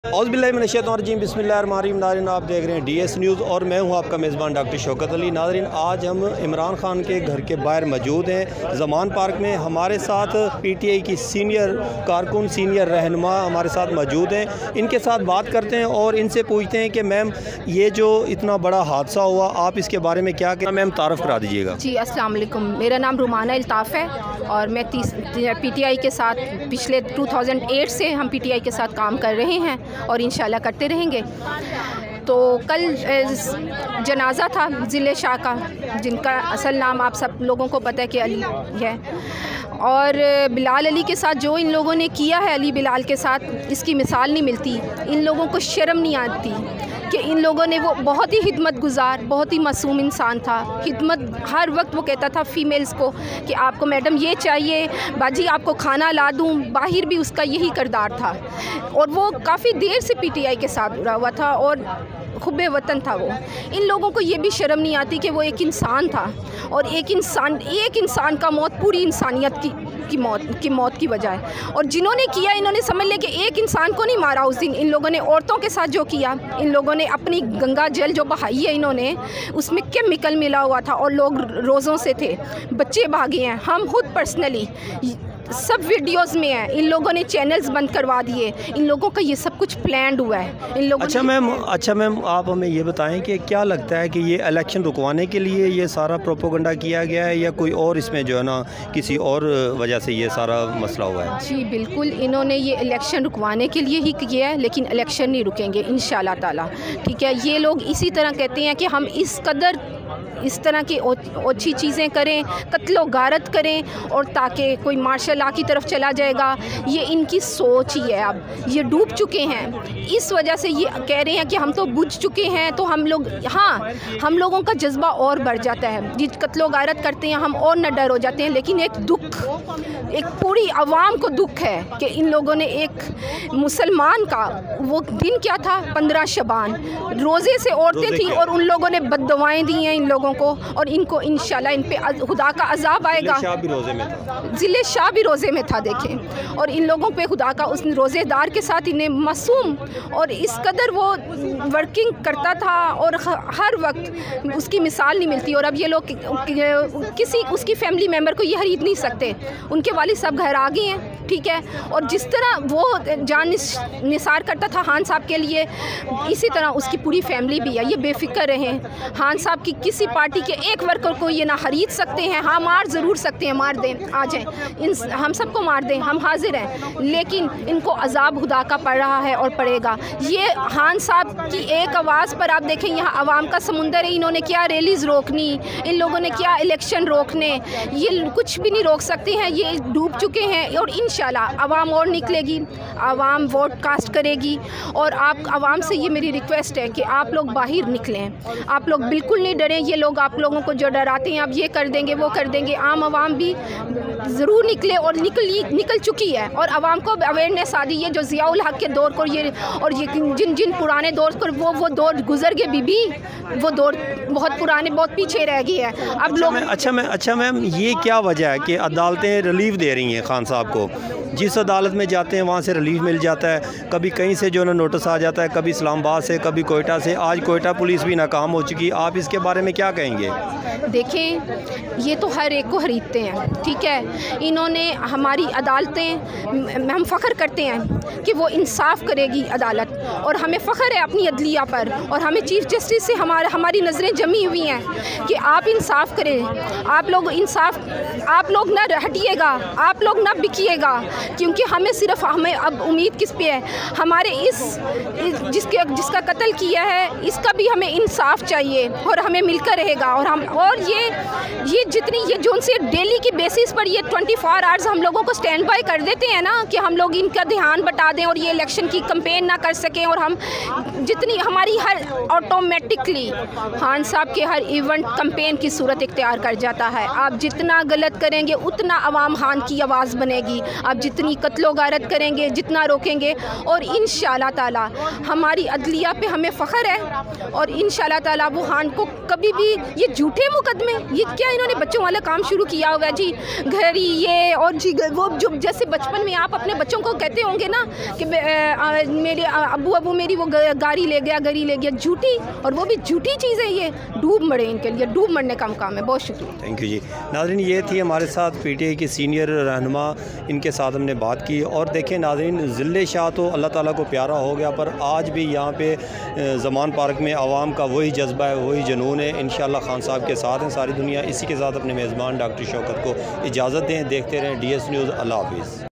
औज़ुबिल्लाहिमिनश्शैतानिर्रजीम बिस्मिल्लाहिर्रहमानिर्रहीम। नाज़रीन, आप देख रहे हैं DS न्यूज़ और मैं हूं आपका मेज़बान डॉक्टर शौकत अली। नाज़रीन, आज हम इमरान खान के घर के बाहर मौजूद हैं ज़मान पार्क में। हमारे साथ PTI की सीनियर कारकुन, सीनियर रहनुमा हमारे साथ मौजूद हैं। इनके साथ बात करते हैं और इनसे पूछते हैं कि मैम, ये जो इतना बड़ा हादसा हुआ, आप इसके बारे में क्या कहना, मैम तारफ़ करा दीजिएगा। जी, अस्सलाम वालेकुम। मेरा नाम रुमाना अल्ताफ़ है और मैं PTI के साथ पिछले 2008 से हम PTI के साथ काम कर रहे हैं और इंशाल्लाह करते रहेंगे। तो कल जनाज़ा था ज़िले शाह का, जिनका असल नाम आप सब लोगों को पता है कि अली है। और बिलाल अली के साथ जो इन लोगों ने किया है, अली बिलाल के साथ, इसकी मिसाल नहीं मिलती। इन लोगों को शर्म नहीं आती कि इन लोगों ने, वो बहुत ही खिदमत गुजार, बहुत ही मासूम इंसान था। खिदमत हर वक्त वो कहता था फ़ीमेल्स को कि आपको मैडम ये चाहिए, बाजी आपको खाना ला दूँ, बाहर भी उसका यही किरदार था। और वो काफ़ी देर से PTI के साथ जुड़ा हुआ था और खुब्बे वतन था वो। इन लोगों को ये भी शर्म नहीं आती कि वो एक इंसान था और एक इंसान का मौत पूरी इंसानियत की मौत की वजह है। और जिन्होंने किया, इन्होंने समझ लिया कि एक इंसान को नहीं मारा उस दिन। इन लोगों ने औरतों के साथ जो किया, इन लोगों ने अपनी गंगा जल जो बहाई है, इन्होंने उसमें केमिकल मिला हुआ था और लोग रोज़ों से थे, बच्चे भागे हैं। हम खुद पर्सनली सब वीडियोस में है। इन लोगों ने चैनल्स बंद करवा दिए। इन लोगों का ये सब कुछ प्लान्ड हुआ है इन लोगों। अच्छा मैम, आप हमें ये बताएं कि क्या लगता है कि ये इलेक्शन रुकवाने के लिए ये सारा प्रोपोगंडा किया गया है या कोई और इसमें जो है ना किसी और वजह से ये सारा मसला हुआ है? जी बिल्कुल, इन्होंने ये इलेक्शन रुकवाने के लिए ही किया है, लेकिन इलेक्शन नहीं रुकेंगे इंशाल्लाह ताला। ठीक है, ये लोग इसी तरह कहते हैं कि हम इस तरह की अच्छी चीज़ें करें, कत्लो गारत करें और ताकि कोई मार्शल लॉ की तरफ चला जाएगा। ये इनकी सोच ही है। अब ये डूब चुके हैं, इस वजह से ये कह रहे हैं कि हम तो बुझ चुके हैं। तो हम लोग, हाँ, हम लोगों का जज्बा और बढ़ जाता है। जिस कत्लो गारत करते हैं हम और न डर हो जाते हैं। लेकिन एक पूरी आवाम को दुख है कि इन लोगों ने एक मुसलमान का, वो दिन क्या था, 15 शबान, रोज़े से औरतें थी और उन लोगों ने बद्दुआएं दी हैं इन लोगों को। और इनको इंशाल्लाह इन पे खुदा का अजाब आएगा। ज़िले शाह भी रोज़े में था, देखें। और इन लोगों पे खुदा का, उस रोज़ेदार के साथ इन्हें मासूम, और इस कदर वो वर्किंग करता था और हर वक्त उसकी मिसाल नहीं मिलती। और अब ये लोग किसी उसकी फैमिली मेम्बर को ये खरीद नहीं सकते। उनके वालिद साहब घर आ गए हैं, ठीक है। और जिस तरह वो जान निसार करता था खान साहब के लिए, इसी तरह उसकी पूरी फैमिली भी है। ये बेफिक्र रहें। खान साहब की किसी पार्टी के एक वर्कर को ये ना खरीद सकते हैं। हाँ, मार ज़रूर सकते हैं, मार दें, आ जाएं, हम सबको मार दें, हम हाजिर हैं। लेकिन इनको अजाब खुदा का पड़ रहा है और पड़ेगा। ये खान साहब की एक आवाज़ पर आप देखें, यहाँ आवाम का समुंदर है। इन्होंने क्या रैलीज़ रोकनी, इन लोगों ने क्या इलेक्शन रोकने, ये कुछ भी नहीं रोक सकते हैं। ये डूब चुके हैं और इंशाल्लाह आवाम और निकलेगी, आवाम वोट कास्ट करेगी। और आप आवाम से ये मेरी रिक्वेस्ट है कि आप लोग बाहर निकलें, आप लोग बिल्कुल नहीं डरें। ये लोग आप लोगों को जो डराते हैं, अब ये कर देंगे, वो कर देंगे, आम आवाम भी ज़रूर निकले और निकल चुकी है। और आवाम को अवेयरनेस आ रही है। जो ज़ियाउल हक के दौर को ये जिन पुराने दौर को वो दौर गुजर गए, बीबी, वो दौर बहुत पुराने, बहुत पीछे रह गई है। अब लोग अच्छा मैम, ये क्या वजह है कि अदालतें रिलीफ दे रही हैं खान साहब को? जिस अदालत में जाते हैं वहाँ से रिलीफ मिल जाता है, कभी कहीं से जो है नोटिस आ जाता है, कभी इस्लामाबाद से, कभी कोयटा से। आज कोयटा पुलिस भी नाकाम हो चुकी। आप इसके बारे में क्या कहेंगे? देखें, ये तो हर एक को खरीदते हैं, ठीक है। इन्होंने हमारी अदालतें, हम फ़ख्र करते हैं कि वो इंसाफ़ करेगी अदालत, और हमें फ़ख्र है अपनी अदलिया पर। और हमें चीफ़ जस्टिस से हमारी नज़रें जमी हुई हैं कि आप इंसाफ़ करें। आप लोग ना हटिएगा, आप लोग ना बिकिएगा, क्योंकि हमें अब उम्मीद किस पे है? हमारे जिसका कत्ल किया है, इसका भी हमें इंसाफ चाहिए और हमें मिलकर रहेगा। और ये जो उनसे डेली की बेसिस पर ये 24 आवर्स हम लोगों को स्टैंड बाय कर देते हैं ना, कि हम लोग इनका ध्यान बटा दें और ये इलेक्शन की कैंपेन ना कर सकें। और हम जितनी हमारी हर ऑटोमेटिकली खान साहब के हर इवेंट कैंपेन की सूरत इख्तियार कर जाता है। आप जितना गलत करेंगे उतना अवाम खान की आवाज़ बनेगी। आप जितनी कत्लो गारत करेंगे, जितना रोकेंगे, और इंशाअल्लाह ताला हमारी अदलिया पे हमें फ़ख्र है। और इंशाअल्लाह ताला वुहान को कभी भी ये झूठे मुकदमे, ये क्या इन्होंने बच्चों वाला काम शुरू किया हुआ है जी, घड़ी ये और जी वो, जो जैसे बचपन में आप अपने बच्चों को कहते होंगे ना कि मेरे अबू मेरी वो गाड़ी ले गया, गरी ले गया, झूठी, और वो भी झूठी चीज़ें, ये डूब मरे, इनके लिए डूब मरने का काम है। बहुत शुक्रिया, थैंक यू जी। नाज़रीन, ये थी हमारे साथ PTI की सीनियर रहनुमा, इनके साथ हमने बात की। और देखें नाज़रीन, ज़िले शाह तो अल्लाह ताला को प्यारा हो गया, पर आज भी यहाँ पे ज़मान पार्क में आवाम का वही जज्बा है, वही जुनून है। इंशाअल्लाह खान साहब के साथ हैं सारी दुनिया। इसी के साथ अपने मेज़बान डॉक्टर शौकत को इजाज़त दें। देखते रहें DS न्यूज़। अल्लाह हाफ़िज़।